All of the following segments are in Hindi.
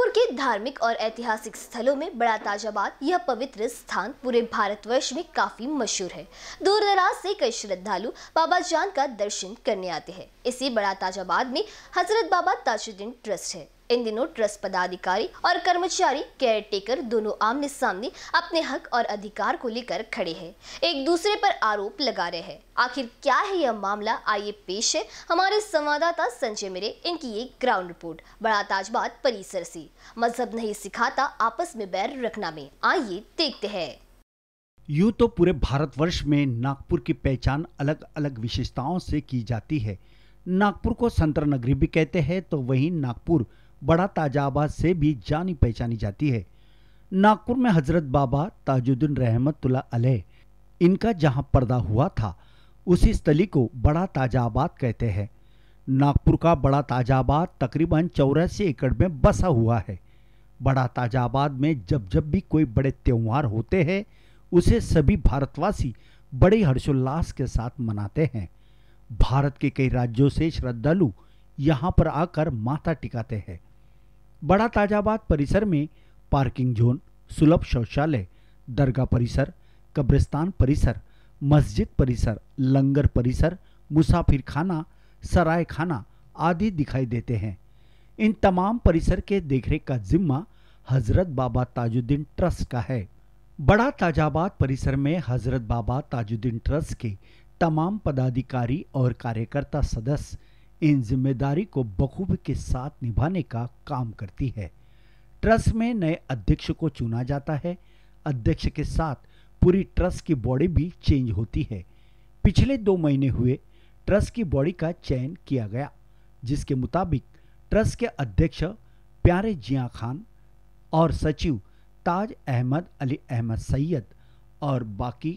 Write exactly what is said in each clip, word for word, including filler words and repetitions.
के धार्मिक और ऐतिहासिक स्थलों में बड़ा ताजाबाद यह पवित्र स्थान पूरे भारतवर्ष में काफी मशहूर है। दूर दराज से कई श्रद्धालु बाबा जान का दर्शन करने आते हैं। इसी बड़ा ताजाबाद में हजरत बाबा ताजुद्दीन ट्रस्ट है। इन दिनों ट्रस्ट पदाधिकारी और कर्मचारी केयर टेकर दोनों आमने सामने अपने हक और अधिकार को लेकर खड़े हैं, एक दूसरे पर आरोप लगा रहे हैं। आखिर क्या है यह मामला, आइए पेश है हमारे संवाददाता संजय मेरे इनकी एक ग्राउंड रिपोर्ट बड़ा ताजबाद परिसर से। मजहब नहीं सिखाता आपस में बैर रखना में, आइए देखते हैं। यूं तो पूरे भारतवर्ष में नागपुर की पहचान अलग अलग विशेषताओं से की जाती है। नागपुर को संतर नगरी भी कहते हैं, तो वहीं नागपुर बड़ा ताजाबाद से भी जानी पहचानी जाती है। नागपुर में हजरत बाबा ताजुद्दीन रहमतुल्लाह अलैह इनका जहां पर्दा हुआ था, उसी स्थली को बड़ा ताजाबाद कहते हैं। नागपुर का बड़ा ताजाबाद तकरीबन चौरासी एकड़ में बसा हुआ है। बड़ा ताजाबाद में जब जब भी कोई बड़े त्योहार होते हैं, उसे सभी भारतवासी बड़े हर्षोल्लास के साथ मनाते हैं। भारत के कई राज्यों से श्रद्धालु यहाँ पर आकर माथा टिकाते हैं। बड़ा ताजाबाद परिसर में पार्किंग जोन, सुलभ शौचालय, दरगाह परिसर, कब्रिस्तान परिसर, मस्जिद परिसर, लंगर परिसर, मुसाफिर खाना, सराय खाना आदि दिखाई देते हैं। इन तमाम परिसर के देखरेख का जिम्मा हजरत बाबा ताजुद्दीन ट्रस्ट का है। बड़ा ताजाबाद परिसर में हजरत बाबा ताजुद्दीन ट्रस्ट के तमाम पदाधिकारी और कार्यकर्ता सदस्य इन जिम्मेदारी को बखूबी के साथ निभाने का काम करती है। ट्रस्ट में नए अध्यक्ष को चुना जाता है। अध्यक्ष के साथ पूरी ट्रस्ट की बॉडी भी चेंज होती है। पिछले दो महीने हुए ट्रस्ट की बॉडी का चयन किया गया, जिसके मुताबिक ट्रस्ट के अध्यक्ष प्यारे जिया खान और सचिव ताज अहमद अली अहमद सैयद और बाकी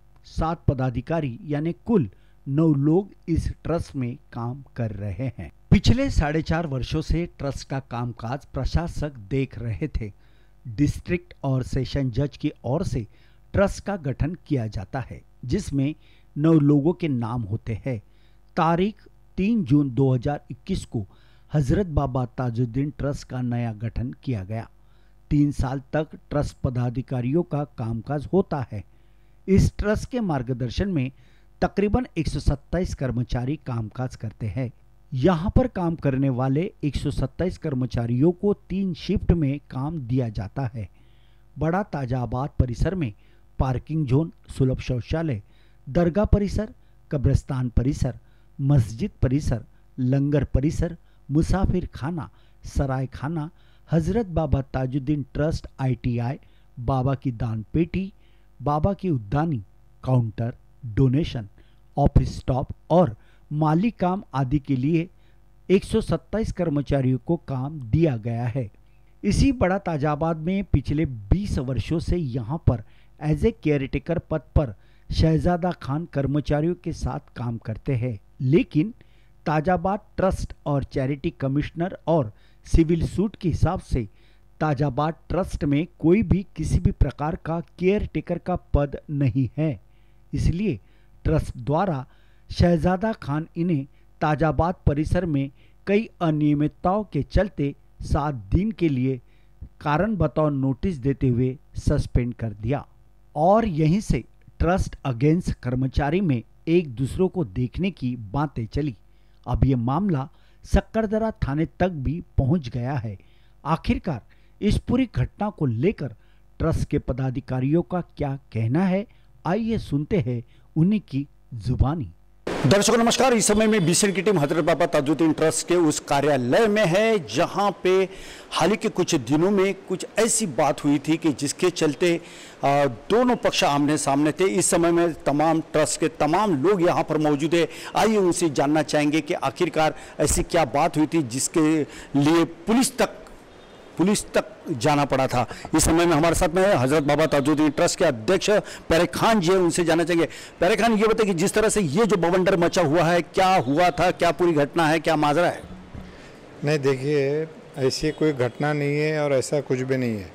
सात पदाधिकारी यानी कुल नौ लोग इस ट्रस्ट में काम कर रहे हैं। पिछले साढ़े चार वर्षों से ट्रस्ट का कामकाज प्रशासक देख रहे थे। डिस्ट्रिक्ट और सेशन जज की ओर से ट्रस्ट का गठन किया जाता है, जिसमें नौ लोगों के नाम होते हैं। तारीख तीन जून दो हज़ार इक्कीस को हजरत बाबा ताजुद्दीन ट्रस्ट का नया गठन किया गया। तीन साल तक ट्रस्ट पदाधिकारियों का कामकाज होता है। इस ट्रस्ट के मार्गदर्शन में तकरीबन एक सौ सत्ताईस कर्मचारी कामकाज करते हैं। यहाँ पर काम करने वाले एक सौ सत्ताईस कर्मचारियों को तीन शिफ्ट में काम दिया जाता है। बड़ा ताजाबाद परिसर में पार्किंग जोन, सुलभ शौचालय, दरगाह परिसर, कब्रिस्तान परिसर, मस्जिद परिसर, लंगर परिसर, मुसाफिर खाना, सराय खाना, हजरत Baba Tajuddin trust I T I, बाबा की दान पेटी, बाबा की उद्यानी, काउंटर, डोनेशन, ऑफिस स्टॉप और माली काम आदि के लिए एक सौ सत्ताईस कर्मचारियों को काम दिया गया है। इसी बड़ा ताजाबाद में पिछले बीस वर्षों से यहां पर एज ए केयरटेकर पद पर शहजादा खान कर्मचारियों के साथ काम करते हैं, लेकिन ताजाबाद ट्रस्ट और चैरिटी कमिश्नर और सिविल सूट के हिसाब से ताजाबाद ट्रस्ट में कोई भी किसी भी प्रकार का केयरटेकर का पद नहीं है। इसलिए ट्रस्ट द्वारा शहजादा खान इन्हें ताजाबाद परिसर में कई अनियमितताओं के चलते सात दिन के लिए कारण बताओ नोटिस देते हुए सस्पेंड कर दिया और यहीं से ट्रस्ट अगेंस्ट कर्मचारी में एक दूसरों को देखने की बातें चली। अब ये मामला सक्करदरा थाने तक भी पहुंच गया है। आखिरकार इस पूरी घटना को लेकर ट्रस्ट के पदाधिकारियों का क्या कहना है, आइए सुनते हैं उन्हीं की जुबानी। दर्शकों नमस्कार, इस समय में बीसीएन की टीम हजरत बाबा ताजुद्दीन ट्रस्ट के उस कार्यालय में है, जहां पे हाल ही के कुछ दिनों में कुछ ऐसी बात हुई थी कि जिसके चलते दोनों पक्ष आमने सामने थे। इस समय में तमाम ट्रस्ट के तमाम लोग यहां पर मौजूद है। आइए उनसे जानना चाहेंगे कि आखिरकार ऐसी क्या बात हुई थी जिसके लिए पुलिस तक पुलिस तक जाना पड़ा था। इस समय में हमारे साथ में हजरत बाबा ताजुद्दीन ट्रस्ट के अध्यक्ष प्यारे खान जी हैं, उनसे जानना चाहेंगे। प्यारे खान, ये बताइए कि जिस तरह से ये जो बवंडर मचा हुआ है, क्या हुआ था, क्या पूरी घटना है, क्या माजरा है? नहीं, देखिए ऐसी कोई घटना नहीं है और ऐसा कुछ भी नहीं है।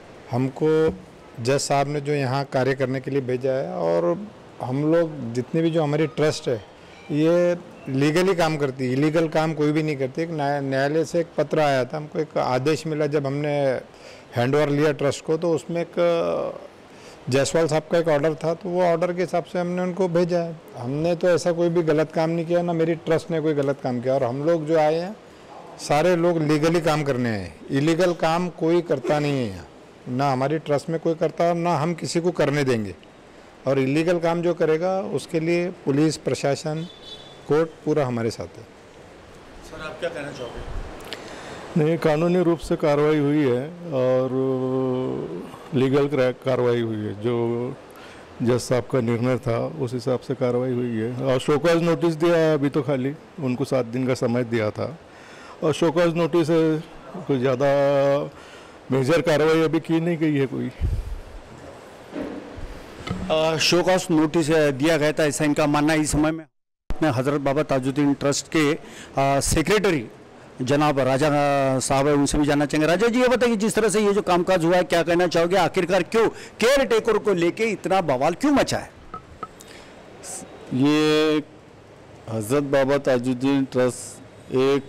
हमको जज साहब ने जो यहाँ कार्य करने के लिए भेजा है और हम लोग जितने भी जो हमारी ट्रस्ट है, ये लीगली काम करती है, इलीगल काम कोई भी नहीं करती। एक न्यायालय से एक पत्र आया था, हमको एक आदेश मिला जब हमने हैंडओवर लिया ट्रस्ट को, तो उसमें एक जायसवाल साहब का एक ऑर्डर था, तो वो ऑर्डर के हिसाब से हमने उनको भेजा है। हमने तो ऐसा कोई भी गलत काम नहीं किया, ना मेरी ट्रस्ट ने कोई गलत काम किया। और हम लोग जो आए हैं सारे लोग लीगली काम करने आए, इलीगल काम कोई करता नहीं है यहाँ, ना हमारी ट्रस्ट में कोई करता, ना हम किसी को करने देंगे। और इलीगल काम जो करेगा उसके लिए पुलिस प्रशासन कोर्ट पूरा हमारे साथ है। सर आप क्या कहना चाहोगे? नहीं, कानूनी रूप से कार्रवाई हुई है और लीगल कार्रवाई हुई है। जो जज साहब का निर्णय था उस हिसाब से कार्रवाई हुई है। और शोकॉज नोटिस दिया है अभी तो, खाली उनको सात दिन का समय दिया था और शोकॉज नोटिस है, कोई ज़्यादा मेजर कार्रवाई अभी की नहीं गई है कोई। शोकॉज नोटिस दिया गया था ऐसा इनका मानना है। इस समय में अपने हजरत बाबा ताजुद्दीन ट्रस्ट के आ, सेक्रेटरी जनाब राजा साहब है, उनसे भी जानना चाहेंगे। राजा जी ये बताइए, जिस तरह से ये जो कामकाज हुआ है क्या कहना चाहोगे? आखिरकार क्यों केयर टेकर को लेके इतना बवाल क्यों मचा है? ये हजरत बाबा ताजुद्दीन ट्रस्ट एक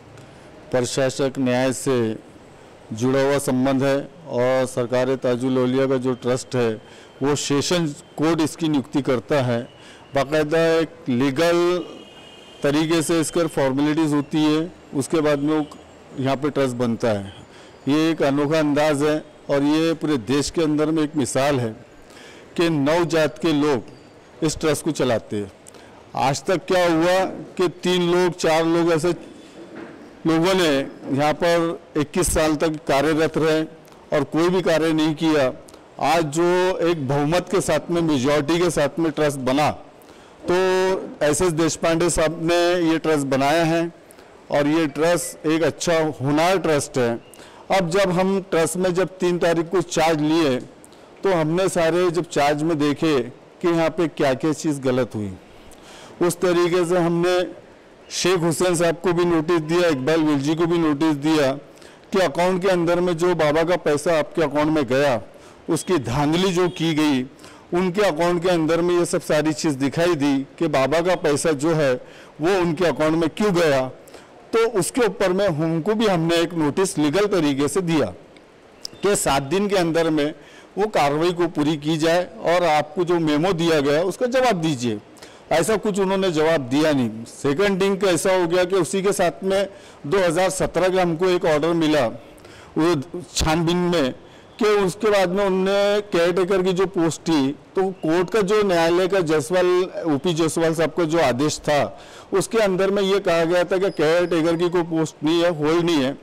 प्रशासक न्याय से जुड़ा हुआ संबंध है और सरकार ताजुल औलिया का जो ट्रस्ट है वो सेशन कोर्ट इसकी नियुक्ति करता है। बाकायदा एक लीगल तरीके से इसका फॉर्मेलिटीज़ होती है, उसके बाद में वो यहाँ पे ट्रस्ट बनता है। ये एक अनोखा अंदाज है और ये पूरे देश के अंदर में एक मिसाल है कि नौ जात के लोग इस ट्रस्ट को चलाते हैं। आज तक क्या हुआ कि तीन लोग चार लोग ऐसे लोगों ने यहाँ पर इक्कीस साल तक कार्यरत रहे और कोई भी कार्य नहीं किया। आज जो एक बहुमत के साथ में, मेजॉरिटी के साथ में ट्रस्ट बना, तो एस एस देशपांडे साहब ने ये ट्रस्ट बनाया है और ये ट्रस्ट एक अच्छा होनहार ट्रस्ट है। अब जब हम ट्रस्ट में जब तीन तारीख को चार्ज लिए तो हमने सारे जब चार्ज में देखे कि यहाँ पे क्या क्या चीज़ गलत हुई, उस तरीके से हमने शेख हुसैन साहब को भी नोटिस दिया, इकबाल विलजी को भी नोटिस दिया कि अकाउंट के अंदर में जो बाबा का पैसा आपके अकाउंट में गया उसकी धांधली जो की गई, उनके अकाउंट के अंदर में ये सब सारी चीज़ दिखाई दी कि बाबा का पैसा जो है वो उनके अकाउंट में क्यों गया। तो उसके ऊपर में उनको भी हमने एक नोटिस लीगल तरीके से दिया कि सात दिन के अंदर में वो कार्रवाई को पूरी की जाए और आपको जो मेमो दिया गया उसका जवाब दीजिए। ऐसा कुछ उन्होंने जवाब दिया नहीं। सेकंड थिंग का ऐसा हो गया कि उसी के साथ में दो हज़ार सत्रह का हमको एक ऑर्डर मिला वो छानबीन में कि उसके बाद में उनने केयर टेकर की जो पोस्ट थी, तो कोर्ट का जो न्यायालय का जायसवाल ओपी जायसवाल साहब का जो आदेश था उसके अंदर में ये कहा गया था कि केयर टेकर की कोई पोस्ट नहीं है, होल्ड नहीं है।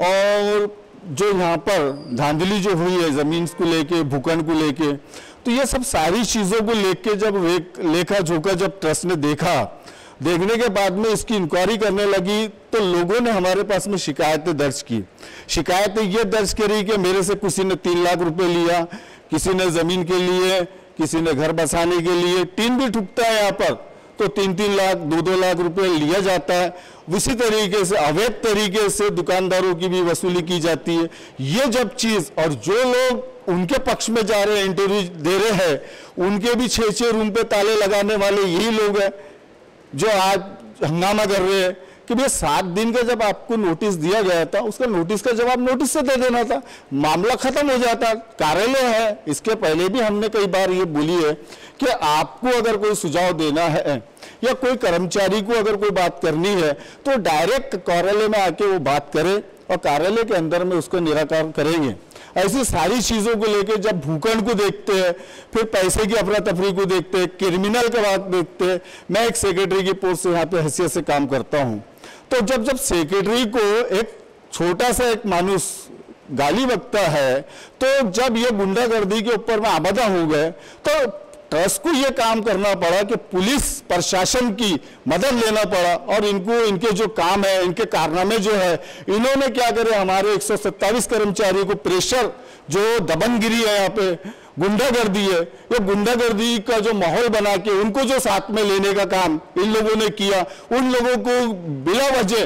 और जो यहाँ पर धांधली जो हुई है ज़मीन को लेके, भूखंड को लेके, तो ये सब सारी चीज़ों को लेके जब लेखा जोखा जब ट्रस्ट ने देखा, देखने के बाद में इसकी इंक्वायरी करने लगी तो लोगों ने हमारे पास में शिकायतें दर्ज की। शिकायतें ये दर्ज करी कि मेरे से किसी ने तीन लाख रुपए लिया, किसी ने ज़मीन के लिए, किसी ने घर बसाने के लिए, टीन भी ठुकता है यहाँ पर तो तीन तीन लाख दो दो लाख रुपए लिया जाता है। उसी तरीके से अवैध तरीके से दुकानदारों की भी वसूली की जाती है। ये जब चीज़, और जो लोग उनके पक्ष में जा रहे हैं, इंटरव्यू दे रहे हैं, उनके भी छः छः रूम पे ताले लगाने वाले यही लोग हैं जो आज हंगामा कर रहे हैं कि भैया सात दिन का जब आपको नोटिस दिया गया था उसका नोटिस का जवाब नोटिस से दे देना था, मामला खत्म हो जाता। कार्यालय है, इसके पहले भी हमने कई बार ये बोली है कि आपको अगर कोई सुझाव देना है या कोई कर्मचारी को अगर कोई बात करनी है तो डायरेक्ट कार्यालय में आके वो बात करे और कार्यालय के अंदर में उसको निराकरण करेंगे। ऐसी सारी चीजों को लेकर जब भूखंड को देखते हैं, फिर पैसे की अफरा तफरी को देखते हैं, क्रिमिनल के बात देखते हैं। मैं एक सेक्रेटरी की पोस्ट से यहाँ पे हैसियत से काम करता हूँ, तो जब जब सेक्रेटरी को एक छोटा सा एक मानुस गाली बकता है, तो जब ये गुंडागर्दी के ऊपर में आबादा हो गए तो ट्रस्ट को ये काम करना पड़ा कि पुलिस प्रशासन की मदद लेना पड़ा और इनको इनके जो काम है, इनके कारनामे जो है, इन्होंने क्या करे, हमारे एक सौ सत्ताईस कर्मचारी को प्रेशर, जो दबंगगिरी है यहाँ पे, गुंडागर्दी है, ये गुंडागर्दी का जो माहौल बना के उनको जो साथ में लेने का काम इन लोगों ने किया, उन लोगों को बिला वजह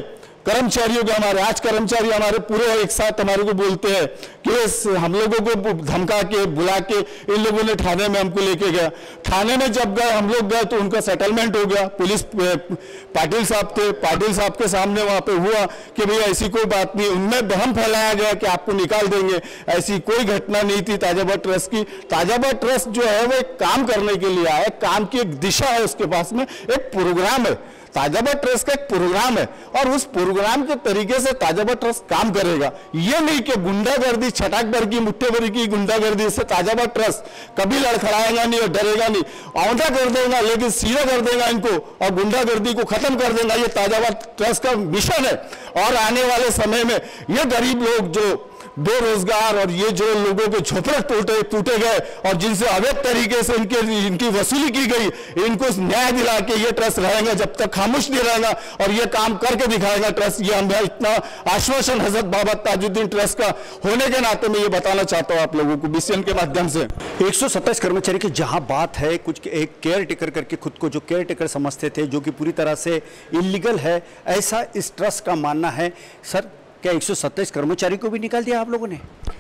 कर्मचारियों के हमारे आज कर्मचारी हमारे पूरे एक साथ हमारे को बोलते हैं कि हम लोगों को धमका के बुला के इन लोगों ने थाने में हमको लेके गया। थाने में जब गए हम लोग गए तो उनका सेटलमेंट हो गया। पुलिस पाटिल साहब थे, पाटिल साहब के सामने वहां पे हुआ कि भाई ऐसी कोई बात नहीं, उनमें भ्रम फैलाया गया कि आपको निकाल देंगे, ऐसी कोई घटना नहीं थी ताजाबाद ट्रस्ट की। ताजाबाद ट्रस्ट जो है वो एक काम करने के लिए आया, काम की एक दिशा है उसके पास में, एक प्रोग्राम है। ताजाबाद ट्रस्ट का एक प्रोग्राम है और उस प्रोग्राम के तरीके से ताजाबाद ट्रस्ट काम करेगा। ये नहीं कि गुंडागर्दी, छटाक भर की, मुट्ठे भर की गुंडागर्दी से ताजाबाद ट्रस्ट कभी लड़खड़ाएगा नहीं और डरेगा नहीं, औंधा कर देगा लेकिन सीधा कर देगा इनको और गुंडागर्दी को खत्म कर देगा। ये ताजाबाद ट्रस्ट का मिशन है और आने वाले समय में ये गरीब लोग जो बेरोजगार और ये जो लोगों के झोपड़े टूटे टूटे गए और जिनसे अवैध तरीके से इनके इनकी वसूली की गई, इनको न्याय दिला के ये ट्रस्ट रहेगा, जब तक खामोश नहीं रहेगा और ये काम करके दिखाएगा ट्रस्ट। ये हम इतना आश्वासन हजरत बाबा ताजुद्दीन ट्रस्ट का होने के नाते मैं ये बताना चाहता हूँ आप लोगों को बीसीएन के माध्यम से। एक सौ सत्ताईस कर्मचारी की जहां बात है, कुछ एक केयर टेकर करके खुद को जो केयर टेकर समझते थे, जो कि पूरी तरह से इलीगल है, ऐसा इस ट्रस्ट का मानना है। सर, क्या एक सौ सत्ताईस कर्मचारी को भी निकाल दिया आप लोगों ने?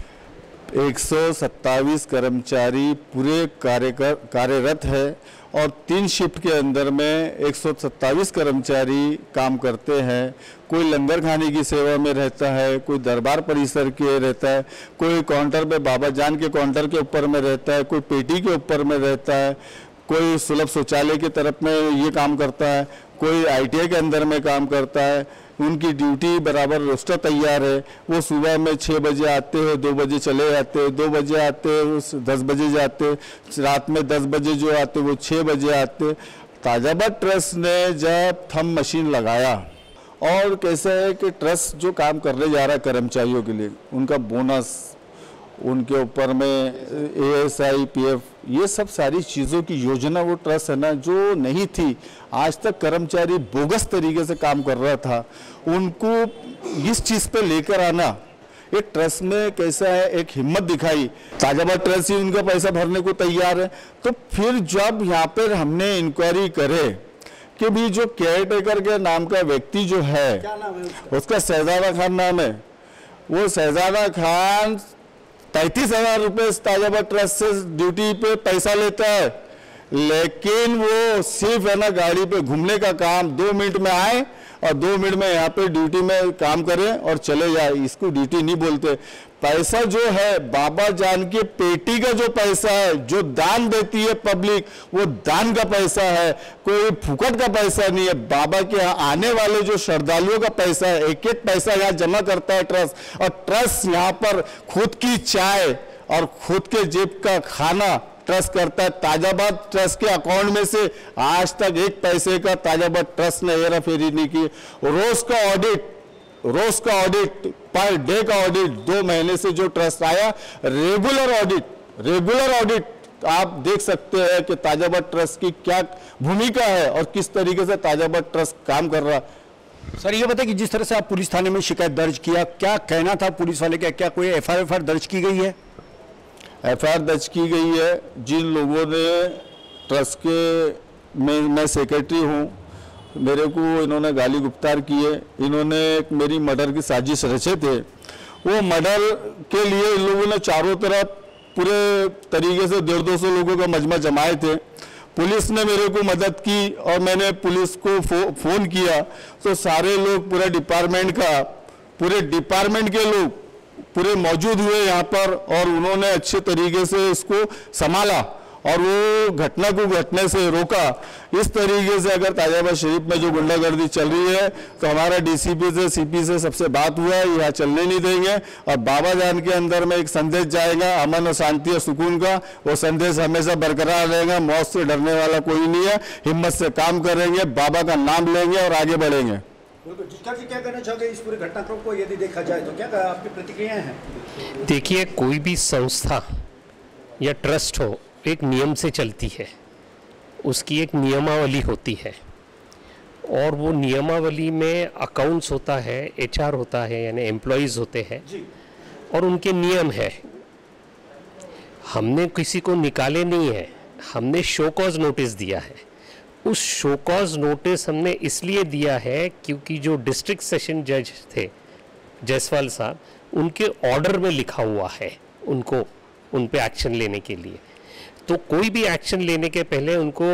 एक सौ सत्ताईस कर्मचारी पूरे कार्य कार्यरत है और तीन शिफ्ट के अंदर में एक सौ सत्ताईस कर्मचारी काम करते हैं। कोई लंगर खाने की सेवा में रहता है, कोई दरबार परिसर के रहता है, कोई काउंटर पे बाबा जान के काउंटर के ऊपर में रहता है, कोई पेटी के ऊपर में रहता है, कोई सुलभ शौचालय की तरफ में ये काम करता है, कोई आईटीआई के अंदर में काम करता है। उनकी ड्यूटी बराबर रोस्टर तैयार है। वो सुबह में छः बजे आते हैं, दो बजे चले जाते हैं, दो बजे आते हैं, दस बजे जाते, रात में दस बजे जो आते वो छः बजे आते। ताजाबाद ट्रस्ट ने जब थंब मशीन लगाया और कैसे है कि ट्रस्ट जो काम करने जा रहा है कर्मचारियों के लिए, उनका बोनस, उनके ऊपर में एएसआई, पीएफ, ये सब सारी चीज़ों की योजना वो ट्रस्ट है ना जो नहीं थी। आज तक कर्मचारी बोगस तरीके से काम कर रहा था, उनको इस चीज़ पे लेकर आना एक ट्रस्ट में कैसा है, एक हिम्मत दिखाई। ताजाबाद ट्रस्ट ही उनका पैसा भरने को तैयार है। तो फिर जब यहाँ पर हमने इंक्वायरी करे कि भी जो केयर टेकर के नाम का व्यक्ति जो है, क्या नाम है उसका? उसका शहजादा खान नाम है। वो शहजादा खान तैतीस हजार रुपये ताजाबाद ट्रस्ट से ड्यूटी पे पैसा लेता है, लेकिन वो सिर्फ है ना गाड़ी पे घूमने का काम, दो मिनट में आए और दो मिनट में यहाँ पे ड्यूटी में काम करें और चले जाए, इसको ड्यूटी नहीं बोलते। पैसा जो है बाबा जान के पेटी का जो पैसा है, जो दान देती है पब्लिक, वो दान का पैसा है, कोई फुकट का पैसा नहीं है। बाबा के यहाँ आने वाले जो श्रद्धालुओं का पैसा है, एक एक पैसा यहाँ जमा करता है ट्रस्ट। और ट्रस्ट यहाँ पर खुद की चाय और खुद के जेब का खाना ट्रस्ट करता है। ताजाबाद ट्रस्ट के अकाउंट में से आज तक एक पैसे का ताजाबाद ट्रस्ट ने हेरा फेरी नहीं की। रोज का ऑडिट, रोज का ऑडिट, पर डे का ऑडिट, दो महीने से जो ट्रस्ट आया, रेगुलर ऑडिट, रेगुलर ऑडिट आप देख सकते हैं कि ताजाबाद ट्रस्ट की क्या भूमिका है और किस तरीके से ताजाबाद ट्रस्ट काम कर रहा है। सर, ये बताइए कि जिस तरह से आप पुलिस थाने में शिकायत दर्ज किया, क्या कहना था पुलिस वाले का? क्या कोई एफ आई आर दर्ज की गई है? एफ आई आर दर्ज की गई है। जिन लोगों ने ट्रस्ट के में मैं सेक्रेटरी हूँ, मेरे को इन्होंने गाली गुप्तार किए, इन्होंने एक मेरी मर्डर की साजिश रचे थे। वो मर्डर के लिए इन लोगों ने चारों तरफ पूरे तरीके से डेढ़ दो सौ लोगों का मजमा जमाए थे। पुलिस ने मेरे को मदद की और मैंने पुलिस को फो, फोन किया तो सारे लोग, पूरे डिपार्टमेंट का, पूरे डिपार्टमेंट के लोग पूरे मौजूद हुए यहाँ पर और उन्होंने अच्छे तरीके से इसको संभाला और वो घटना को घटने से रोका। इस तरीके से अगर ताजाबाद शरीफ में जो गुंडागर्दी चल रही है तो हमारा डीसीपी से, सीपी से सबसे बात हुआ है, यहाँ चलने नहीं देंगे। और बाबा जान के अंदर में एक संदेश जाएगा अमन और शांति और सुकून का, वो संदेश हमेशा बरकरार रहेगा। मौत से डरने वाला कोई नहीं है, हिम्मत से काम करेंगे, बाबा का नाम लेंगे और आगे बढ़ेंगे। जिसका कि क्या कहना चाहोगे इस पूरे घटनाक्रम को यदि देखा जाए तो क्या आपकी प्रतिक्रियाएं हैं? देखिए, कोई भी संस्था या ट्रस्ट हो एक नियम से चलती है, उसकी एक नियमावली होती है और वो नियमावली में अकाउंट्स होता है, एचआर होता है, यानी एम्प्लॉयज़ होते हैं और उनके नियम है। हमने किसी को निकाले नहीं है, हमने शो कॉज नोटिस दिया है उस शो कॉज नोटिस हमने इसलिए दिया है क्योंकि जो डिस्ट्रिक्ट सेशन जज थे जायसवाल साहब, उनके ऑर्डर में लिखा हुआ है उनको उन पे एक्शन लेने के लिए। तो कोई भी एक्शन लेने के पहले उनको,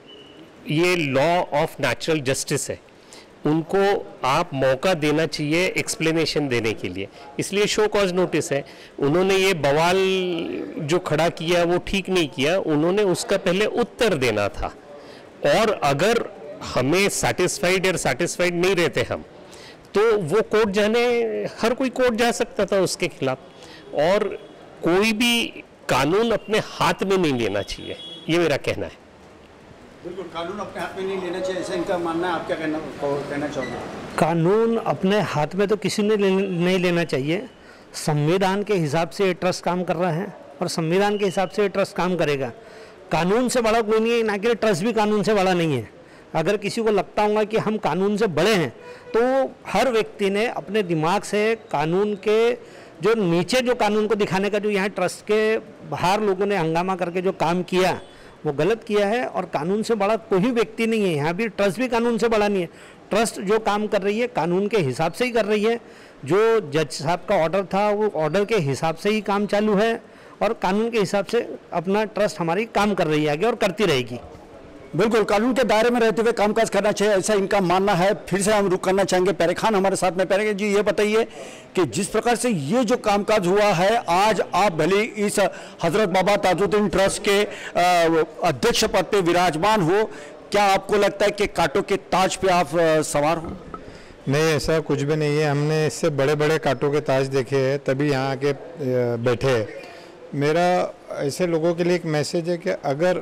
ये लॉ ऑफ नेचुरल जस्टिस है, उनको आप मौका देना चाहिए एक्सप्लेनेशन देने के लिए, इसलिए शो कॉज नोटिस है। उन्होंने ये बवाल जो खड़ा किया वो ठीक नहीं किया, उन्होंने उसका पहले उत्तर देना था। और अगर हमें सेटिस्फाइड या सेटिस्फाइड नहीं रहते हम, तो वो कोर्ट जाने, हर कोई कोर्ट जा सकता था उसके खिलाफ, और कोई भी कानून अपने हाथ में नहीं लेना चाहिए, ये मेरा कहना है। बिल्कुल, कानून अपने हाथ में नहीं लेना चाहिए, ऐसा इनका मानना है। आप क्या कहना कहना चाहोगे? कानून अपने हाथ में तो किसी ने ले, नहीं लेना चाहिए। संविधान के हिसाब से ये ट्रस्ट काम कर रहा है और संविधान के हिसाब से ये ट्रस्ट काम करेगा। कानून से बड़ा कोई नहीं है, ना कि ट्रस्ट भी कानून से बड़ा नहीं है। अगर किसी को लगता होगा कि हम कानून से बड़े हैं, तो हर व्यक्ति ने अपने दिमाग से कानून के जो नीचे जो कानून को दिखाने का, जो यहाँ ट्रस्ट के बाहर लोगों ने हंगामा करके जो काम किया, वो गलत किया है। और कानून से बड़ा कोई व्यक्ति नहीं है, यहाँ भी ट्रस्ट भी कानून से बड़ा नहीं है। ट्रस्ट जो काम कर रही है कानून के हिसाब से ही कर रही है। जो जज साहब का ऑर्डर था वो ऑर्डर के हिसाब से ही काम चालू है, और कानून के हिसाब से अपना ट्रस्ट हमारी काम कर रही है आगे और करती रहेगी। बिल्कुल, कानून के दायरे में रहते हुए कामकाज करना चाहिए, ऐसा इनका मानना है। फिर से हम रुक करना चाहेंगे पेरे खान हमारे साथ में। पेरे जी, ये बताइए कि जिस प्रकार से ये जो कामकाज हुआ है, आज आप भले इस हजरत बाबा ताजुद्दीन ट्रस्ट के अध्यक्ष पद पे विराजमान हो, क्या आपको लगता है कि कांटों के ताज पे आप सवार हो? नहीं, ऐसा कुछ भी नहीं है। हमने इससे बड़े बड़े कांटों के ताज देखे हैं, तभी यहाँ आके बैठे हैं। मेरा ऐसे लोगों के लिए एक मैसेज है कि अगर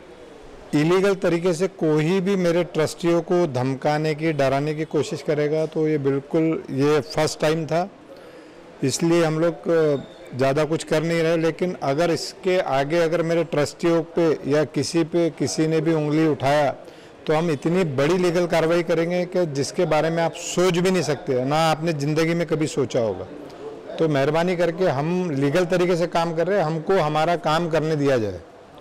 इलीगल तरीके से कोई भी मेरे ट्रस्टियों को धमकाने की, डराने की कोशिश करेगा, तो ये बिल्कुल, ये फर्स्ट टाइम था, इसलिए हम लोग ज़्यादा कुछ कर नहीं रहे। लेकिन अगर इसके आगे अगर मेरे ट्रस्टियों पे या किसी पे किसी ने भी उंगली उठाया, तो हम इतनी बड़ी लीगल कार्रवाई करेंगे कि जिसके बारे में आप सोच भी नहीं सकते, ना आपने ज़िंदगी में कभी सोचा होगा। तो मेहरबानी करके, हम लीगल तरीके से काम कर रहे हैं, हमको हमारा काम करने दिया जाए।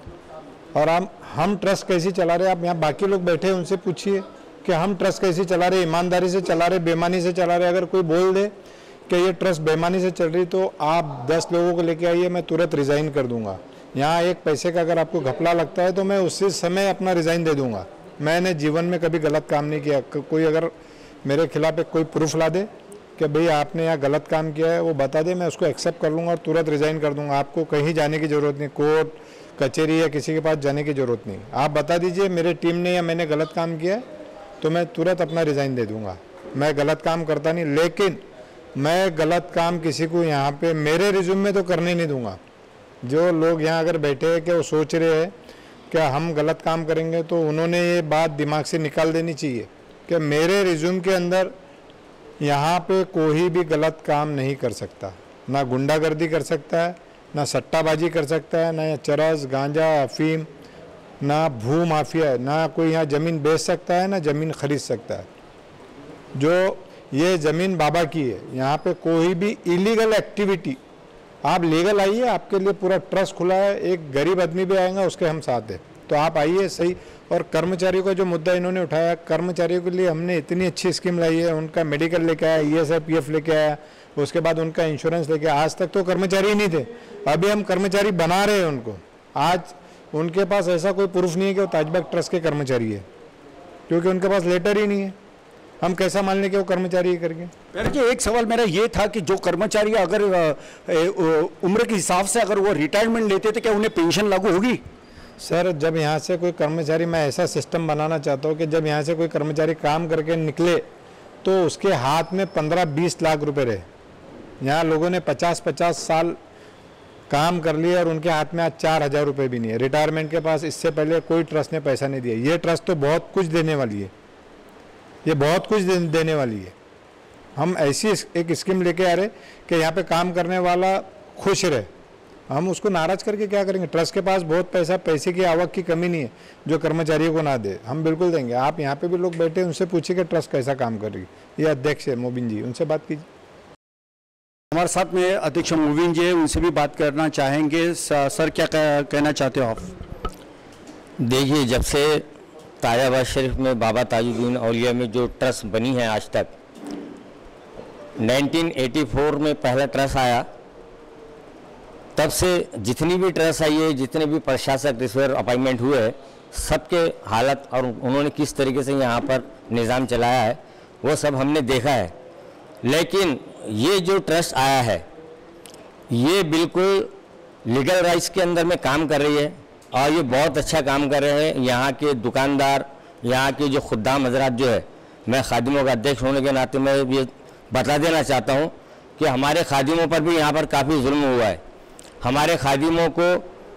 और हम हम ट्रस्ट कैसे चला रहे हैं, आप यहाँ बाकी लोग बैठे हैं उनसे पूछिए कि हम ट्रस्ट कैसे चला रहे, ईमानदारी से चला रहे, बेईमानी से चला रहे। अगर कोई बोल दे कि ये ट्रस्ट बेईमानी से चल रही, तो आप दस लोगों को लेके आइए, मैं तुरंत रिज़ाइन कर दूंगा। यहाँ एक पैसे का अगर आपको घपला लगता है, तो मैं उसी समय अपना रिज़ाइन दे दूंगा। मैंने जीवन में कभी गलत काम नहीं किया। कोई अगर मेरे खिलाफ एक कोई प्रूफ ला दे कि भाई आपने यहाँ गलत काम किया है, वो बता दे, मैं उसको एक्सेप्ट कर लूँगा और तुरंत रिज़ाइन कर दूँगा। आपको कहीं जाने की ज़रूरत नहीं, कोर्ट कचहरी या किसी के पास जाने की ज़रूरत नहीं। आप बता दीजिए मेरे टीम ने या मैंने गलत काम किया है, तो मैं तुरंत अपना रिज़ाइन दे दूँगा। मैं गलत काम करता नहीं, लेकिन मैं गलत काम किसी को यहाँ पे मेरे रिज्यूम में तो करने नहीं दूँगा। जो लोग यहाँ अगर बैठे हैं कि वो सोच रहे हैं कि हम गलत काम करेंगे, तो उन्होंने ये बात दिमाग से निकाल देनी चाहिए कि मेरे रिज्यूम के अंदर यहाँ पे कोई भी गलत काम नहीं कर सकता। ना गुंडागर्दी कर सकता है, ना सट्टाबाजी कर सकता है, ना चरस, गांजा, अफीम, ना भू माफिया, ना कोई यहाँ ज़मीन बेच सकता है, ना ज़मीन खरीद सकता है। जो ये ज़मीन बाबा की है, यहाँ पे कोई भी इलीगल एक्टिविटी, आप लीगल आइए, आपके लिए पूरा ट्रस्ट खुला है। एक गरीब आदमी भी आएगा, उसके हम साथ हैं, तो आप आइए सही। और कर्मचारियों का जो मुद्दा इन्होंने उठाया, कर्मचारियों के लिए हमने इतनी अच्छी स्कीम लाई है। उनका मेडिकल लेके आया, E S I P F लेके आया, उसके बाद उनका इंश्योरेंस लेके। आज तक तो कर्मचारी ही नहीं थे, अभी हम कर्मचारी बना रहे हैं उनको। आज उनके पास ऐसा कोई प्रूफ नहीं है कि वो ताजबाग ट्रस्ट के कर्मचारी है, क्योंकि उनके पास लेटर ही नहीं है। हम कैसा मान लें कि वो कर्मचारी ही करके? जी, एक सवाल मेरा ये था कि जो कर्मचारी अगर उम्र के हिसाब से अगर वो रिटायरमेंट लेते थे, क्या उन्हें पेंशन लागू होगी? सर, जब यहाँ से कोई कर्मचारी, मैं ऐसा सिस्टम बनाना चाहता हूँ कि जब यहाँ से कोई कर्मचारी काम करके निकले, तो उसके हाथ में पंद्रह बीस लाख रुपए रहे। यहाँ लोगों ने पचास पचास साल काम कर लिया और उनके हाथ में आज चार हज़ार रुपये भी नहीं है। रिटायरमेंट के पास इससे पहले कोई ट्रस्ट ने पैसा नहीं दिया। ये ट्रस्ट तो बहुत कुछ देने वाली है, ये बहुत कुछ दे, देने वाली है। हम ऐसी एक स्कीम लेके आ रहे कि यहाँ पे काम करने वाला खुश रहे। हम उसको नाराज करके क्या करेंगे? ट्रस्ट के पास बहुत पैसा, पैसे की आवक की कमी नहीं है जो कर्मचारियों को ना दे। हम बिल्कुल देंगे। आप यहाँ पे भी लोग बैठे, उनसे पूछिए कि ट्रस्ट कैसा काम कर रही है। ये अध्यक्ष है मोबिन जी, उनसे बात कीजिए। हमारे साथ में अध्यक्ष मोबिन जी, उनसे भी बात करना चाहेंगे। सर, क्या कहना चाहते हो आप? देखिए, जब से ताजाबाद शरीफ में बाबा ताजुद्दीन औलिया में जो ट्रस्ट बनी है आज तक, नाइनटीन एटी फोर में पहला ट्रस्ट आया, तब से जितनी भी ट्रस्ट आई है, जितने भी प्रशासक इस पर अपॉइंटमेंट हुए हैं, सबके हालत और उन्होंने किस तरीके से यहाँ पर निज़ाम चलाया है वो सब हमने देखा है। लेकिन ये जो ट्रस्ट आया है ये बिल्कुल लीगल राइट्स के अंदर में काम कर रही है और ये बहुत अच्छा काम कर रहे हैं। यहाँ के दुकानदार, यहाँ के जो खुद्दाम हजरात जो है, मैं खादिमों का अध्यक्ष होने के नाते मैं ये बता देना चाहता हूँ कि हमारे खादिमों पर भी यहाँ पर काफ़ी जुल्म हुआ है। हमारे खादिमों को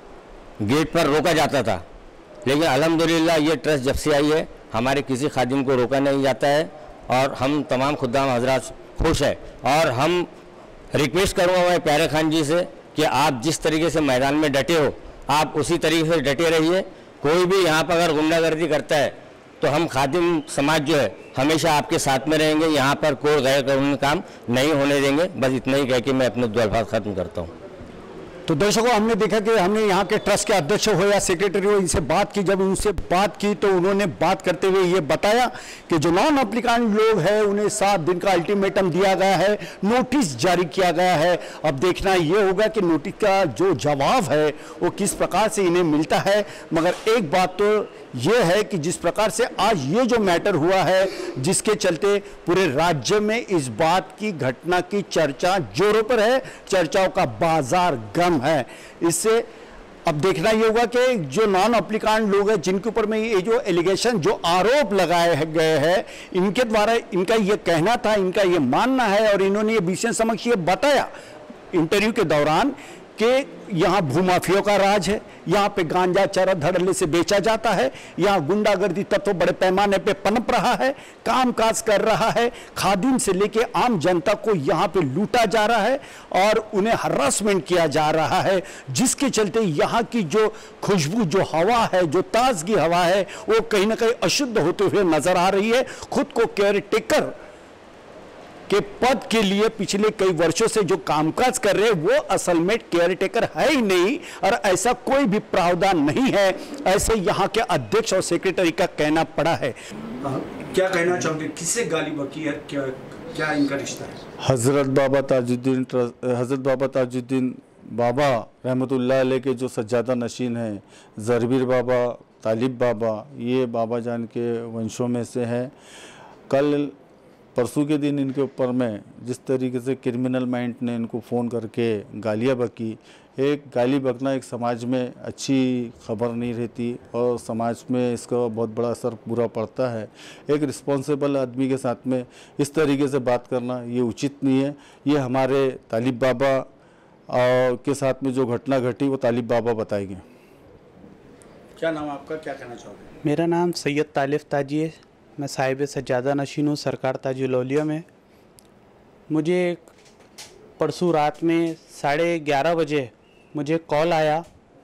गेट पर रोका जाता था, लेकिन अल्हम्दुलिल्लाह ये ट्रस्ट जब से आई है हमारे किसी खादिम को रोका नहीं जाता है और हम तमाम खुद्दाम हजरात खुश है। और हम रिक्वेस्ट करूँगा मैं प्यारे खान जी से कि आप जिस तरीके से मैदान में डटे हो, आप उसी तरीके से डटे रहिए। कोई भी यहाँ पर अगर गुंडागर्दी करता है तो हम खादिम समाज जो है हमेशा आपके साथ में रहेंगे, यहाँ पर कोई गैर कानूनी काम नहीं होने देंगे। बस इतना ही कह के मैं अपने दो अल्फाज खत्म करता हूँ। तो दर्शकों, हमने देखा कि हमने यहाँ के ट्रस्ट के अध्यक्ष हो या सेक्रेटरी हो, इनसे बात की। जब उनसे बात की तो उन्होंने बात करते हुए ये बताया कि जो नॉन एप्लीकेंट लोग हैं उन्हें सात दिन का अल्टीमेटम दिया गया है, नोटिस जारी किया गया है। अब देखना ये होगा कि नोटिस का जो जवाब है वो किस प्रकार से इन्हें मिलता है। मगर एक बात तो ये है कि जिस प्रकार से आज ये जो मैटर हुआ है, जिसके चलते पूरे राज्य में इस बात की घटना की चर्चा जोरों पर है, चर्चाओं का बाजार गर्म है। इससे अब देखना ये होगा कि जो नॉन एप्लीकेंट लोग हैं जिनके ऊपर में ये जो एलिगेशन, जो आरोप लगाए गए हैं, इनके द्वारा इनका ये कहना था, इनका ये मानना है और इन्होंने ये बीसीएन समक्ष ये बताया इंटरव्यू के दौरान कि यहाँ भूमाफियों का राज है, यहाँ पे गांजा चरस धड़ल्ले से बेचा जाता है, यहाँ गुंडागर्दी तत्व बड़े पैमाने पे पनप रहा है, कामकाज कर रहा है, खादिम से लेके आम जनता को यहाँ पे लूटा जा रहा है और उन्हें हरासमेंट किया जा रहा है, जिसके चलते यहाँ की जो खुशबू, जो हवा है, जो ताजगी हवा है, वो कहीं ना कहीं अशुद्ध होते हुए नजर आ रही है। खुद को केयर टेकर के पद के लिए पिछले कई वर्षों से जो कामकाज कर रहे हैं वो असल में केयर टेकर है ही नहीं और ऐसा कोई भी प्रावधान नहीं है, ऐसे यहाँ के अध्यक्ष और सेक्रेटरी का कहना पड़ा है। आ, क्या कहना चाहोगे, किससे गाली बकी है, क्या क्या इनका रिश्ता है? हज़रत बाबा ताजुद्दीन हज़रत बाबा ताजुद्दीन बाबा रहमतुल्लाह अलैह के जो सज्जादा नशीन हैं, ज़रबीर बाबा, तालिब बाबा, ये बाबा जान के वंशों में से हैं। कल परसों के दिन इनके ऊपर में जिस तरीके से क्रिमिनल माइंड ने इनको फ़ोन करके गालियाँ बकी, एक गाली बकना एक समाज में अच्छी खबर नहीं रहती और समाज में इसका बहुत बड़ा असर बुरा पड़ता है। एक रिस्पॉन्सिबल आदमी के साथ में इस तरीके से बात करना ये उचित नहीं है। ये हमारे तालिब बाबा के साथ में जो घटना घटी वो तालिब बाबा बताएंगे। क्या नाम आपका, क्या कहना चाहोगे? मेरा नाम सैयद तालिफ ताजी है, मैं साहिब सज्जादा नशीन हूँ सरकार ताजुल औलिया में। मुझे परसों रात में साढ़े ग्यारह बजे मुझे कॉल आया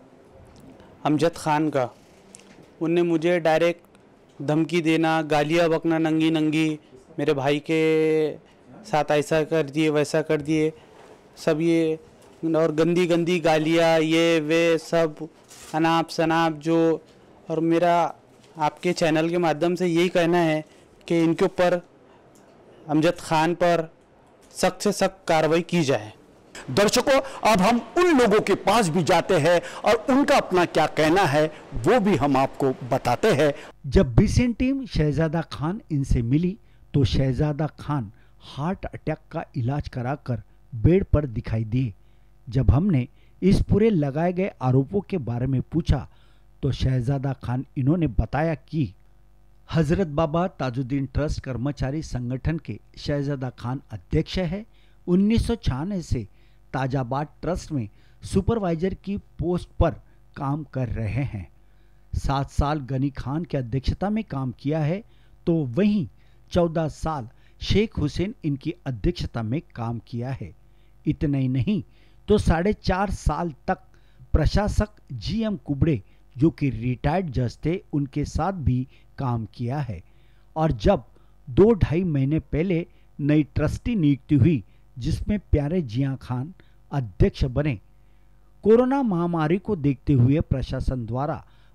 अमजद ख़ान का। उनने मुझे डायरेक्ट धमकी देना, गालियाँ बकना नंगी नंगी, मेरे भाई के साथ ऐसा कर दिए वैसा कर दिए, सब ये और गंदी गंदी गालियाँ, ये वे सब अनाप शनाप जो। और मेरा आपके चैनल के माध्यम से यही कहना है कि इनके ऊपर अमजद ख़ान पर सख्त से सख्त कार्रवाई की जाए। दर्शकों, अब हम उन लोगों के पास भी जाते हैं और उनका अपना क्या कहना है वो भी हम आपको बताते हैं। जब बीसीएन टीम शहजादा खान इनसे मिली तो शहजादा खान हार्ट अटैक का इलाज कराकर बेड पर दिखाई दिए। जब हमने इस पूरे लगाए गए आरोपों के बारे में पूछा तो शहजादा खान इन्होंने बताया कि हजरत बाबा ताजुद्दीन ट्रस्ट कर्मचारी संगठन के शहजादा खान अध्यक्ष है। उन्नीस सौ छियानवे से ताजाबाद ट्रस्ट में सुपरवाइजर की पोस्ट पर काम कर रहे हैं। सात साल गनी खान की अध्यक्षता में काम किया है तो वहीं चौदह साल शेख हुसैन इनकी अध्यक्षता में काम किया है। इतना ही नहीं तो साढ़े चार साल तक प्रशासक जी एम कुबड़े जो कि रिटायर्ड जज थे उनके साथ भी काम किया है। और जब दो ढाई महीने पहले नई ट्रस्टी नियुक्ति हुई जिसमें प्यारे जिया खान अध्यक्ष बने, कोरोना महामारी को देखते हुए प्रशासन द्वारा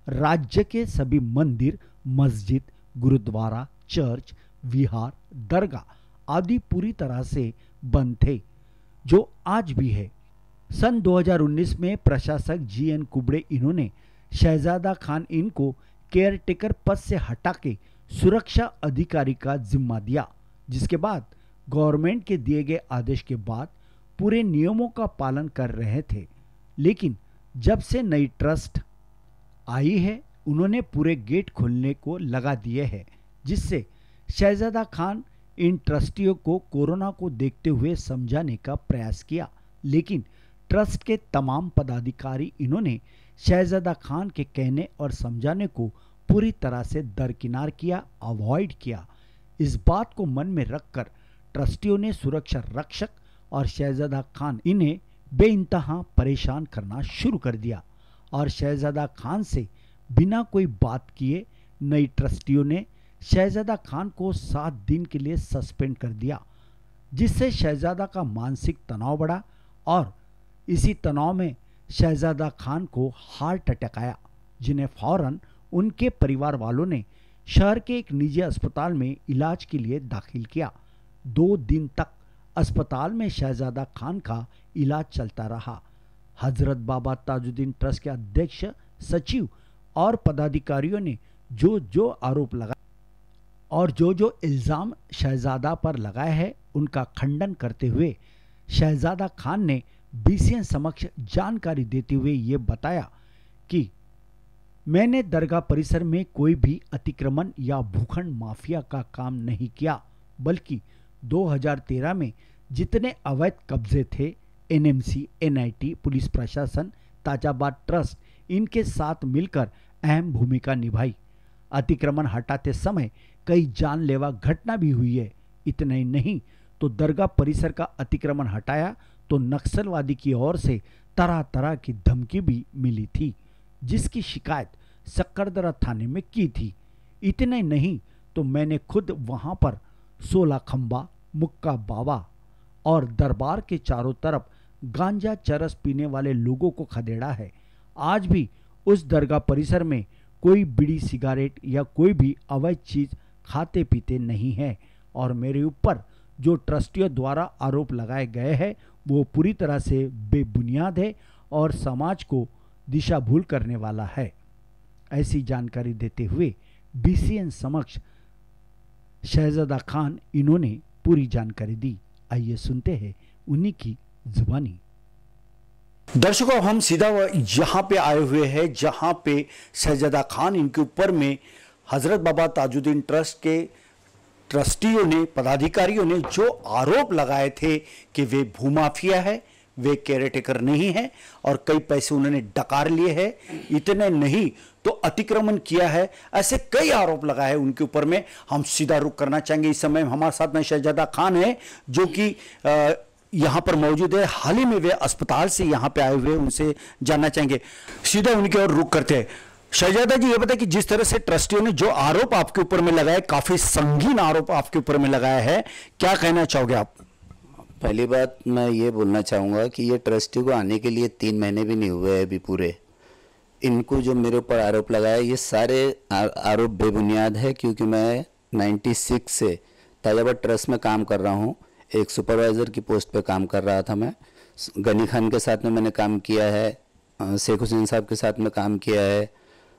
राज्य के सभी मंदिर, मस्जिद, गुरुद्वारा, चर्च, विहार, दरगाह आदि पूरी तरह से बंद थे, जो आज भी है। सन दो हज़ार उन्नीस में प्रशासक जी एन कुबड़े इन्होंने शहजादा खान इन को केयरटेकर पद से हटा के सुरक्षा अधिकारी का जिम्मा दिया, जिसके बाद गवर्नमेंट के दिए गए आदेश के बाद पूरे नियमों का पालन कर रहे थे। लेकिन जब से नई ट्रस्ट आई है, उन्होंने पूरे गेट खोलने को लगा दिए हैं, जिससे शहजादा खान इन ट्रस्टियों को कोरोना को देखते हुए समझाने का प्रयास किया। लेकिन ट्रस्ट के तमाम पदाधिकारी इन्होंने शहजादा खान के कहने और समझाने को पूरी तरह से दरकिनार किया, अवॉइड किया। इस बात को मन में रखकर ट्रस्टियों ने सुरक्षा रक्षक और शहजादा खान इन्हें बेइंतहा परेशान करना शुरू कर दिया और शहजादा खान से बिना कोई बात किए नई ट्रस्टियों ने शहजादा खान को सात दिन के लिए सस्पेंड कर दिया, जिससे शहजादा का मानसिक तनाव बढ़ा और इसी तनाव में शहजादा खान को हार्ट अटैक आया, जिन्हें फौरन उनके परिवार वालों ने शहर के एक निजी अस्पताल में इलाज के लिए दाखिल किया। दो दिन तक अस्पताल में शहजादा खान का इलाज चलता रहा। हजरत बाबा ताजुद्दीन ट्रस्ट के अध्यक्ष, सचिव और पदाधिकारियों ने जो जो आरोप लगाए और जो जो इल्जाम शहजादा पर लगाए हैं, उनका खंडन करते हुए शहजादा खान ने बीसीएन समक्ष जानकारी देते हुए ये बताया कि मैंने दरगाह परिसर में कोई भी अतिक्रमण या भूखंड माफिया का काम नहीं किया, बल्कि दो हज़ार तेरह में जितने अवैध कब्जे थे, एनएमसी, एनआईटी, पुलिस प्रशासन, ताजाबाद ट्रस्ट इनके साथ मिलकर अहम भूमिका निभाई। अतिक्रमण हटाते समय कई जानलेवा घटना भी हुई है। इतना ही नहीं तो दरगाह परिसर का अतिक्रमण हटाया तो नक्सलवादी की ओर से तरह तरह की धमकी भी मिली थी, जिसकी शिकायत सक्करदरा थाने में की थी। इतना ही नहीं तो मैंने खुद वहां पर सोलह खंबा, मुक्का बाबा और दरबार के चारों तरफ गांजा चरस पीने वाले लोगों को खदेड़ा है। आज भी उस दरगाह परिसर में कोई बीड़ी, सिगारेट या कोई भी अवैध चीज खाते पीते नहीं है और मेरे ऊपर जो ट्रस्टियों द्वारा आरोप लगाए गए हैं वो पूरी तरह से बेबुनियाद है और समाज को दिशा भूल करने वाला है। ऐसी जानकारी देते हुए बीसीएन समक्ष शहजादा खान इन्होंने पूरी जानकारी दी। आइए सुनते हैं उन्हीं की जुबानी। दर्शकों, हम सीधा यहाँ पे आए हुए हैं जहाँ पे शहजादा खान इनके ऊपर में हजरत बाबा ताजुद्दीन ट्रस्ट के ट्रस्टियों ने, पदाधिकारियों ने जो आरोप लगाए थे कि वे भूमाफिया है, वे केयरटेकर नहीं है और कई पैसे उन्होंने डकार लिए हैं। इतने नहीं तो अतिक्रमण किया है, ऐसे कई आरोप लगाए उनके ऊपर में। हम सीधा रुख करना चाहेंगे। इस समय हमारे साथ में शहजादा खान है जो कि यहाँ पर मौजूद है। हाल ही में वे अस्पताल से यहाँ पे आए हुए, उनसे जानना चाहेंगे। सीधा उनकी ओर रुख करते हैं। शहजादा जी, ये बताए कि जिस तरह से ट्रस्टियों ने जो आरोप आपके ऊपर में लगाए, काफी संगीन आरोप आपके ऊपर में लगाया है, क्या कहना चाहोगे आप? पहली बात मैं ये बोलना चाहूँगा कि ये ट्रस्टी को आने के लिए तीन महीने भी नहीं हुए अभी पूरे। इनको जो मेरे ऊपर आरोप लगाया, ये सारे आरोप बेबुनियाद है, क्योंकि मैं छियानवे से ताजाबाद ट्रस्ट में काम कर रहा हूँ। एक सुपरवाइज़र की पोस्ट पे काम कर रहा था मैं। गनी खान के साथ में मैंने काम किया है, शेख हुसैन साहब के साथ में काम किया है।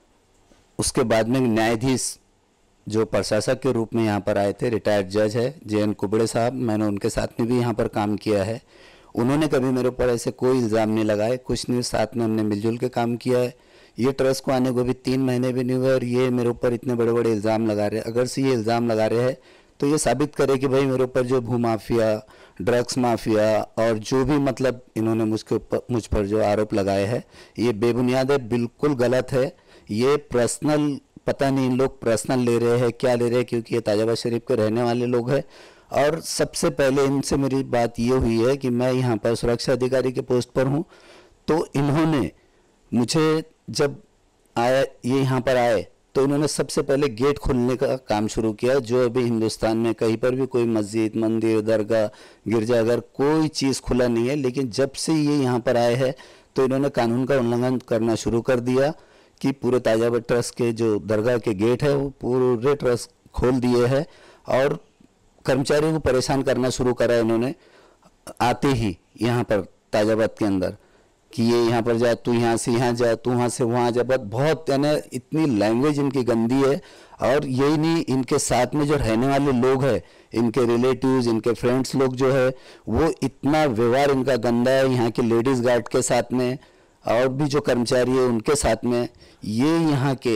उसके बाद में न्यायाधीश जो प्रशासक के रूप में यहाँ पर आए थे, रिटायर्ड जज है जे एन कुबड़े साहब, मैंने उनके साथ में भी यहाँ पर काम किया है। उन्होंने कभी मेरे ऊपर ऐसे कोई इल्ज़ाम नहीं लगाए, कुछ नहीं, साथ में हमने मिलजुल के काम किया है। ये ट्रस्ट को आने को भी तीन महीने भी नहीं हुए और ये मेरे ऊपर इतने बड़े बड़े इल्ज़ाम लगा रहे हैं। अगर से ये इल्ज़ाम लगा रहे हैं तो ये साबित करे कि भाई मेरे ऊपर जो भू माफिया, ड्रग्स माफिया और जो भी मतलब इन्होंने मुझके ऊपर मुझ पर जो आरोप लगाए हैं ये बेबुनियाद है, बिल्कुल गलत है। ये पर्सनल, पता नहीं इन लोग पर्सनल ले रहे हैं, क्या ले रहे हैं, क्योंकि ये ताजाबाद शरीफ के रहने वाले लोग हैं। और सबसे पहले इनसे मेरी बात ये हुई है कि मैं यहाँ पर सुरक्षा अधिकारी के पोस्ट पर हूँ, तो इन्होंने मुझे जब आया ये यहाँ पर आए तो इन्होंने सबसे पहले गेट खोलने का काम शुरू किया। जो अभी हिंदुस्तान में कहीं पर भी कोई मस्जिद, मंदिर, दरगाह, गिरजाघर कोई चीज़ खुला नहीं है, लेकिन जब से ये यहाँ पर आए हैं तो इन्होंने कानून का उल्लंघन करना शुरू कर दिया कि पूरे ताजाबाद ट्रस्ट के जो दरगाह के गेट है वो पूरे ट्रस्ट खोल दिए हैं और कर्मचारियों को परेशान करना शुरू करा इन्होंने आते ही यहाँ पर ताजाबाद के अंदर कि ये यहाँ पर जा, तू यहाँ से यहाँ जा, तू वहाँ से वहाँ जा। बहुत यानी इतनी लैंग्वेज इनकी गंदी है। और यही नहीं, इनके साथ में जो रहने वाले लोग हैं, इनके रिलेटिव्स, इनके फ्रेंड्स लोग जो है वो इतना व्यवहार इनका गंदा है यहाँ के लेडीज़ गार्ड के साथ में और भी जो कर्मचारी है उनके साथ में। ये यहाँ के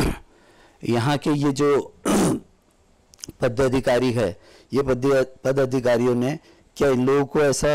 यहाँ के ये जो पदाधिकारी है, ये पदाधिकारियों ने क्या इन लोगों को ऐसा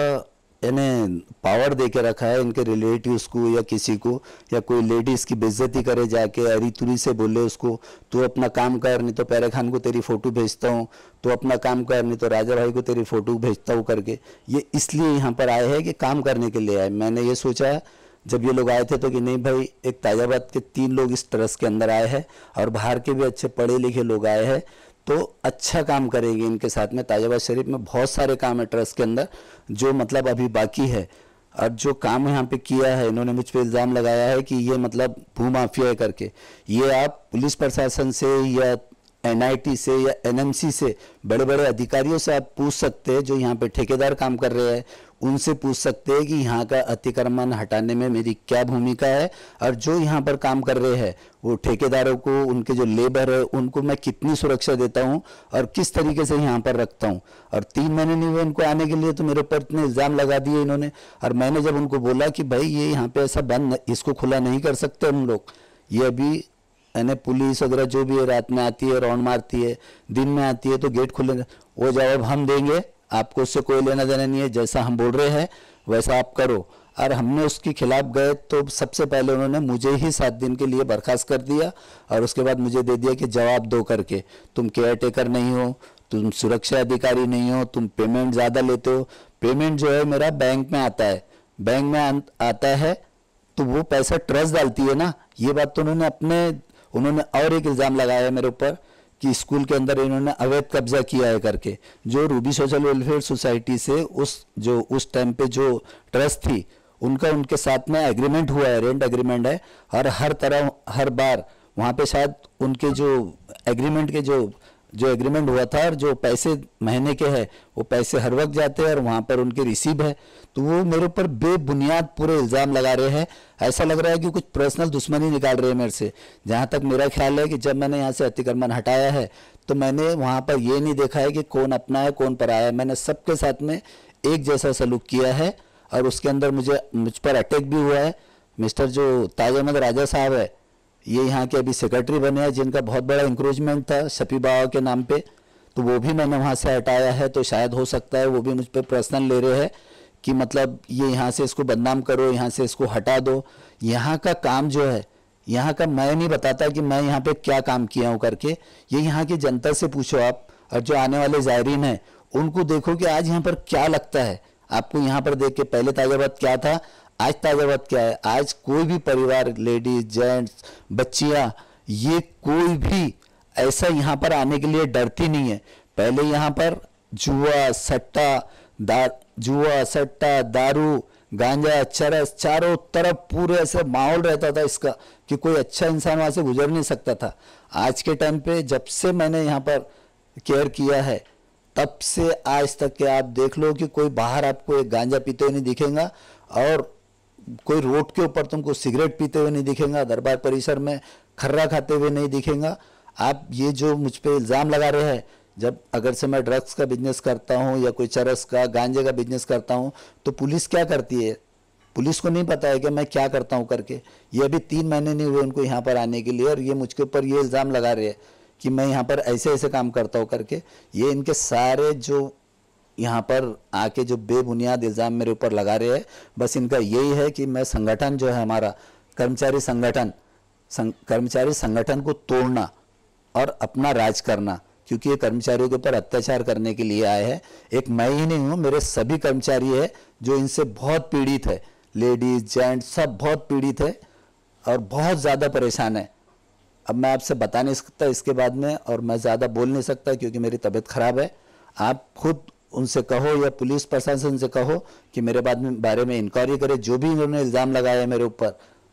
यानी पावर दे के रखा है इनके रिलेटिव्स को या किसी को, या कोई लेडीज़ की बेइज्जती करे जाके अरी तुरी से बोले उसको, तू अपना काम कर नहीं तो पैरा खान को तेरी फ़ोटो भेजता हूँ, तू अपना काम कर नहीं तो राजा भाई को तेरी फ़ोटो भेजता हूँ करके। ये इसलिए यहाँ पर आए हैं कि काम करने के लिए आए। मैंने ये सोचा जब ये लोग आए थे तो कि नहीं भाई, एक ताजाबाद के तीन लोग इस ट्रस्ट के अंदर आए हैं और बाहर के भी अच्छे पढ़े लिखे लोग आए हैं तो अच्छा काम करेंगे इनके साथ में। ताजाबाद शरीफ में बहुत सारे काम है ट्रस्ट के अंदर जो मतलब अभी बाकी है। और जो काम यहाँ पे किया है, इन्होंने मुझ पे इल्ज़ाम लगाया है कि ये मतलब भू माफिया है करके। ये आप पुलिस प्रशासन से या एन आई टी से या एन एम सी से, बड़े बड़े अधिकारियों से आप पूछ सकते हैं जो यहाँ पे ठेकेदार काम कर रहे हैं, उनसे पूछ सकते हैं कि यहाँ का अतिक्रमण हटाने में मेरी क्या भूमिका है और जो यहाँ पर काम कर रहे हैं वो ठेकेदारों को, उनके जो लेबर है उनको मैं कितनी सुरक्षा देता हूँ और किस तरीके से यहाँ पर रखता हूँ। और तीन महीने नहीं हुए इनको आने के लिए तो मेरे ऊपर इतने इल्ज़ाम लगा दिए इन्होंने। और मैंने जब उनको बोला कि भाई ये यहाँ पे ऐसा बंद, इसको खुला नहीं कर सकते हम लोग, ये अभी यानी पुलिस वगैरह जो भी है रात में आती है, राउंड मारती है, दिन में आती है तो गेट खुले, वो जवाब हम देंगे, आपको उससे कोई लेना देना नहीं है, जैसा हम बोल रहे हैं वैसा आप करो। और हमने उसके खिलाफ गए तो सबसे पहले उन्होंने मुझे ही सात दिन के लिए बर्खास्त कर दिया और उसके बाद मुझे दे दिया कि जवाब दो करके, तुम केयर टेकर नहीं हो, तुम सुरक्षा अधिकारी नहीं हो, तुम पेमेंट ज़्यादा लेते हो। पेमेंट जो है मेरा बैंक में आता है, बैंक में आता है तो वो पैसा ट्रस्ट डालती है ना। ये बात तो उन्होंने अपने उन्होंने और एक इल्ज़ाम लगाया है मेरे ऊपर कि स्कूल के अंदर इन्होंने अवैध कब्जा किया है करके। जो रूबी सोशल वेलफेयर सोसाइटी से उस जो उस टाइम पे जो ट्रस्ट थी उनका उनके साथ में एग्रीमेंट हुआ है, रेंट एग्रीमेंट है, और हर तरह हर बार वहाँ पे शायद उनके जो एग्रीमेंट के जो जो एग्रीमेंट हुआ था और जो पैसे महीने के हैं वो पैसे हर वक्त जाते हैं और वहाँ पर उनके रिसीव है। तो वो मेरे ऊपर बेबुनियाद पूरे इल्ज़ाम लगा रहे हैं। ऐसा लग रहा है कि कुछ पर्सनल दुश्मनी निकाल रहे हैं मेरे से। जहाँ तक मेरा ख्याल है कि जब मैंने यहाँ से अतिक्रमण हटाया है तो मैंने वहाँ पर ये नहीं देखा है कि कौन अपना है कौन पराया है। मैंने सबके साथ में एक जैसा सलूक किया है और उसके अंदर मुझे मुझ पर अटैक भी हुआ है। मिस्टर जो ताज अहमद राजा साहब है, ये यहाँ के अभी सेक्रेटरी बने हैं, जिनका बहुत बड़ा इंक्रोचमेंट था शफी बाबा के नाम पे, तो वो भी मैंने वहाँ से हटाया है। तो शायद हो सकता है वो भी मुझ पर पर्सनल ले रहे हैं कि मतलब ये यहाँ से इसको बदनाम करो, यहाँ से इसको हटा दो। यहाँ का काम जो है, यहाँ का मैं नहीं बताता कि मैं यहाँ पे क्या काम किया हूँ करके, ये यहाँ की जनता से पूछो आप, और जो आने वाले ज़ायरीन हैं उनको देखो कि आज यहाँ पर क्या लगता है आपको। यहाँ पर देख के पहले ताजाबाद क्या था, आज ताजाबाद क्या है। आज कोई भी परिवार, लेडीज, जेंट्स, बच्चियां, ये कोई भी ऐसा यहाँ पर आने के लिए डरती नहीं है। पहले यहाँ पर जुआ, सट्टा, दार जुआ, सट्टा, दारू, गांजा, चरस, चारों तरफ पूरे ऐसे माहौल रहता था इसका कि कोई अच्छा इंसान वहाँ से गुजर नहीं सकता था। आज के टाइम पे जब से मैंने यहाँ पर केयर किया है तब से आज तक के आप देख लो कि कोई बाहर आपको एक गांजा पीते हुए नहीं दिखेगा और कोई रोड के ऊपर तुमको सिगरेट पीते हुए नहीं दिखेगा, दरबार परिसर में खर्रा खाते हुए नहीं दिखेगा। आप ये जो मुझ पे इल्ज़ाम लगा रहे हैं, जब अगर से मैं ड्रग्स का बिजनेस करता हूँ या कोई चरस का, गांजे का बिजनेस करता हूँ तो पुलिस क्या करती है, पुलिस को नहीं पता है कि मैं क्या करता हूँ करके। ये अभी तीन महीने नहीं हुए उनको यहाँ पर आने के लिए और ये मुझके ऊपर ये इल्ज़ाम लगा रहे हैं कि मैं यहाँ पर ऐसे ऐसे काम करता हूँ करके। ये इनके सारे जो यहाँ पर आके जो बेबुनियाद इल्ज़ाम मेरे ऊपर लगा रहे हैं, बस इनका यही है कि मैं संगठन जो है हमारा कर्मचारी संगठन संग, कर्मचारी संगठन को तोड़ना और अपना राज करना, क्योंकि ये कर्मचारियों के ऊपर अत्याचार करने के लिए आए हैं। एक मैं ही नहीं हूँ, मेरे सभी कर्मचारी है जो इनसे बहुत पीड़ित है, लेडीज, जेंट्स, सब बहुत पीड़ित है और बहुत ज़्यादा परेशान है। अब मैं आपसे बता नहीं सकता इसके बाद में, और मैं ज़्यादा बोल नहीं सकता क्योंकि मेरी तबीयत ख़राब है। आप खुद उनसे कहो या पुलिस प्रशासन से कहो कि मेरे बाद में बारे में इंक्वायरी करे, जो भी इन्होंने इल्ज़ाम लगाया है मेरे ऊपर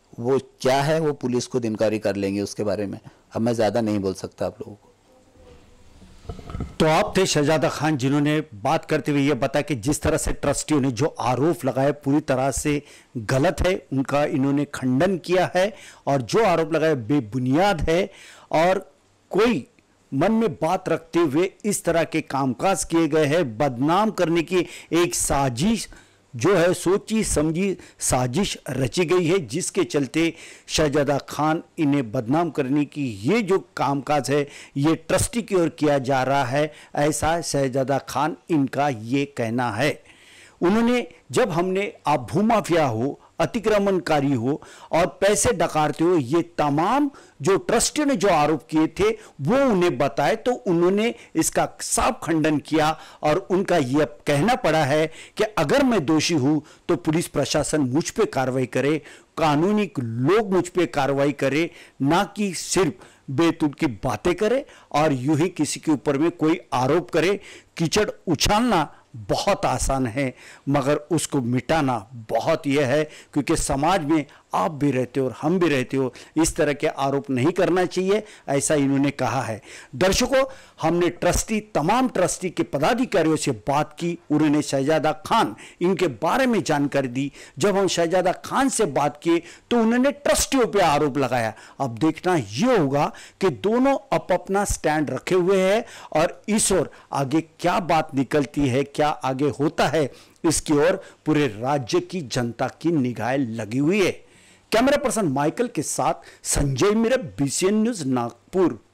वो क्या है वो पुलिस खुद इंक्वायरी कर लेंगे उसके बारे में। अब मैं ज़्यादा नहीं बोल सकता आप लोगों को। तो आप थे शहजादा खान जिन्होंने बात करते हुए ये बताया कि जिस तरह से ट्रस्टियों ने जो आरोप लगाए पूरी तरह से गलत है, उनका इन्होंने खंडन किया है और जो आरोप लगाए बेबुनियाद है और कोई मन में बात रखते हुए इस तरह के कामकाज किए गए हैं। बदनाम करने की एक साजिश जो है, सोची समझी साजिश रची गई है, जिसके चलते शहजादा खान इन्हें बदनाम करने की ये जो कामकाज है ये ट्रस्टी की ओर किया जा रहा है, ऐसा शहजादा खान इनका ये कहना है। उन्होंने जब हमने आप भूमाफिया हो, अतिक्रमणकारी हो और पैसे डकारते हो, ये तमाम जो ट्रस्टी ने जो आरोप किए थे वो उन्हें बताए तो उन्होंने इसका साफ खंडन किया और उनका यह कहना पड़ा है कि अगर मैं दोषी हूं तो पुलिस प्रशासन मुझ पे कार्रवाई करे, कानूनी लोग मुझ पे कार्रवाई करे, ना कि सिर्फ बेतुल की बातें करे और यूं ही किसी के ऊपर में कोई आरोप करे। कीचड़ उछालना बहुत आसान है मगर उसको मिटाना बहुत यह है, क्योंकि समाज में आप भी रहते हो और हम भी रहते हो, इस तरह के आरोप नहीं करना चाहिए, ऐसा इन्होंने कहा है। दर्शकों, हमने ट्रस्टी तमाम ट्रस्टी के पदाधिकारियों से बात की, उन्होंने शहजादा खान इनके बारे में जानकारी दी। जब हम शहजादा खान से बात किए तो उन्होंने ट्रस्टियों पे आरोप लगाया। अब देखना यह होगा कि दोनों अप अपना स्टैंड रखे हुए हैं और इस ओर आगे क्या बात निकलती है, क्या आगे होता है, इसकी ओर पूरे राज्य की जनता की निगाहें लगी हुई है। कैमरा पर्सन माइकल के साथ संजय मेरे, बीसीएन न्यूज नागपुर।